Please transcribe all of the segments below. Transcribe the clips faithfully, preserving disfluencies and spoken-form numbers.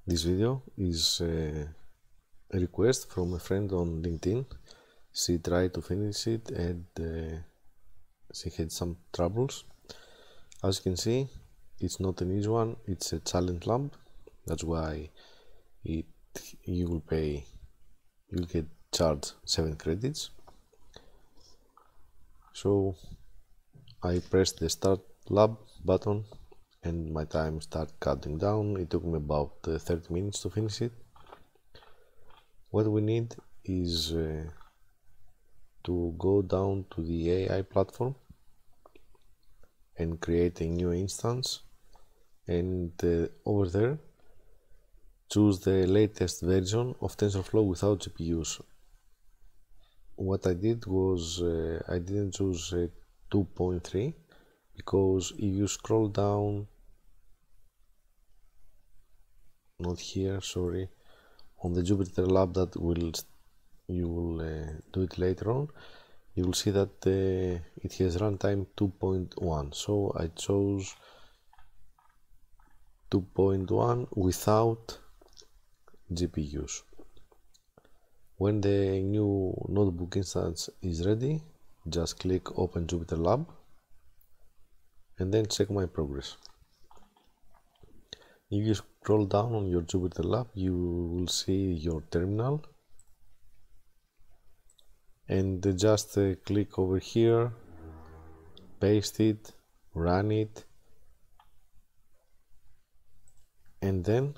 This video is uh, a request from a friend on LinkedIn. She tried to finish it and uh, she had some troubles. As you can see, it's not an easy one, it's a challenge lab. That's why it you will pay, you'll get charged seven credits. So I pressed the start lab button and my time started cutting down. It took me about uh, thirty minutes to finish it. What we need is uh, to go down to the A I platform and create a new instance, and uh, over there choose the latest version of TensorFlow without G P Us. What I did was uh, I didn't choose uh, two point three because if you scroll down, not here, sorry, on the Jupyter lab that will you will uh, do it later on, you will see that uh, it has runtime two point one. So I chose two point one without G P Us. When the new notebook instance is ready, just click Open Jupyter Lab and then check my progress. If you scroll down on your Jupyter Lab, you will see your terminal, and just uh, click over here, paste it, run it, and then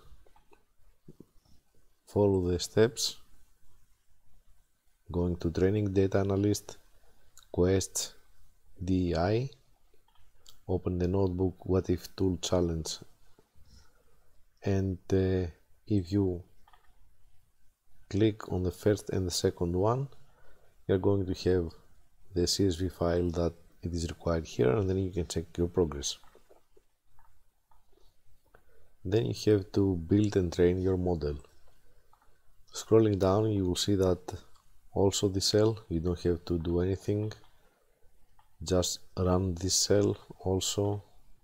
follow the steps, going to Training Data Analyst, Quests, D E I, open the notebook What If Tool Challenge, and uh, if you click on the first and the second one, you are going to have the C S V file that it is required here, and then you can check your progress. Then you have to build and train your model. Scrolling down, you will see that also this cell, you don't have to do anything, just run this cell also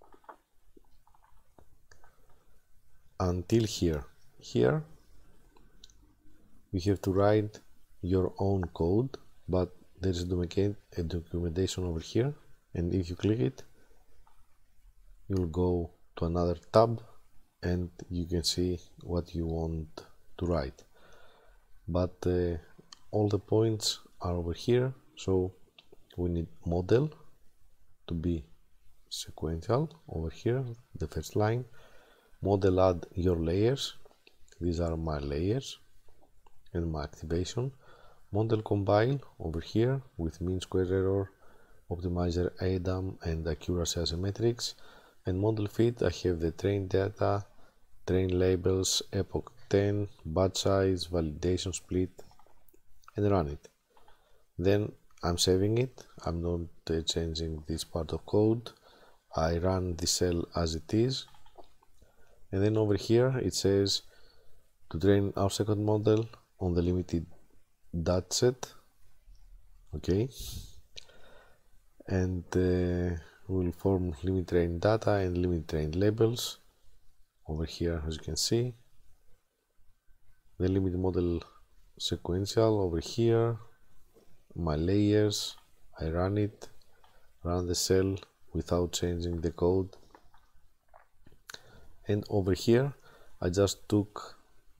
until here. Here you have to write your own code, but there is a documentation over here, and if you click it, you'll go to another tab and you can see what you want to write. But uh, all the points are over here, so we need model to be sequential over here, the first line. Model add your layers, these are my layers and my activation. Model compile over here with mean square error, optimizer A D A M and accuracy asymmetrics. And model fit, I have the train data, train labels, epoch ten, batch size, validation split, and run it. Then I'm saving it, I'm not uh, changing this part of code. I run the cell as it is, and then over here it says to train our second model on the limited dataset, okay, and uh, we'll form limit train data and limit train labels over here. As you can see, the limit model sequential over here, my layers, I run it, run the cell without changing the code, and over here I just took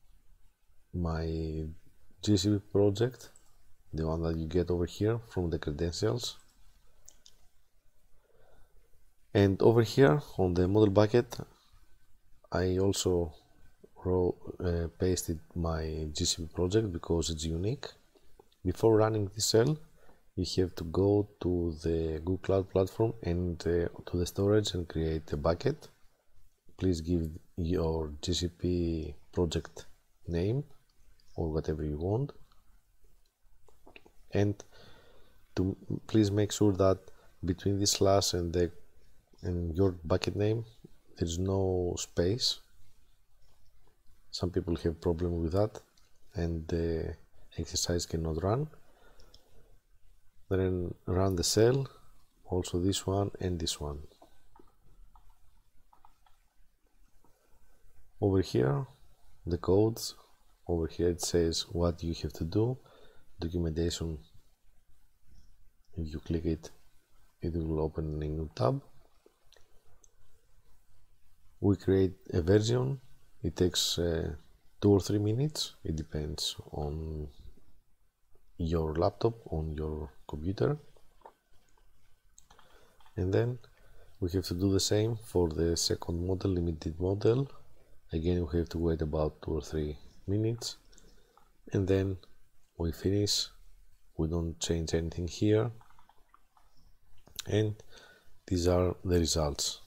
my G C P project, the one that you get over here from the credentials, and over here on the model bucket I also wrote, uh, pasted my G C P project because it's unique. Before running this cell, you have to go to the Google Cloud Platform and uh, to the storage and create a bucket. Please give your G C P project name or whatever you want, and to please make sure that between this slash and the and your bucket name there is no space. Some people have problem with that and the exercise cannot run. Then run the cell, also this one and this one. Over here the codes. Over here it says what you have to do. Documentation, if you click it, it will open a new tab. We create a version. It takes uh, two or three minutes. It depends on your laptop, on your computer. And then we have to do the same for the second model, limited model. Again, we have to wait about two or three minutes. And then we finish. We don't change anything here. And these are the results.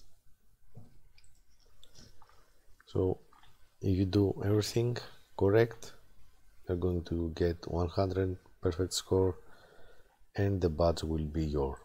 So if you do everything correct, you're going to get one hundred perfect score, and the badge will be yours.